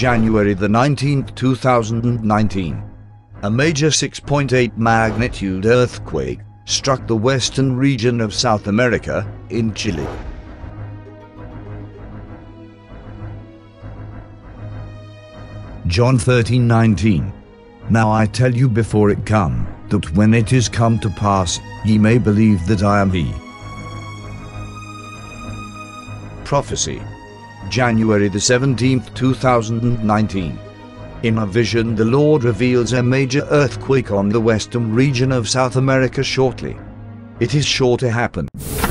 January the 19th, 2019. A major 6.8 magnitude earthquake struck the western region of South America, in Chile. John 13:19. Now I tell you before it come, that when it is come to pass, ye may believe that I am he. Prophecy. January the 17th, 2019. In a vision the Lord reveals a major earthquake on the western region of South America shortly. It is sure to happen.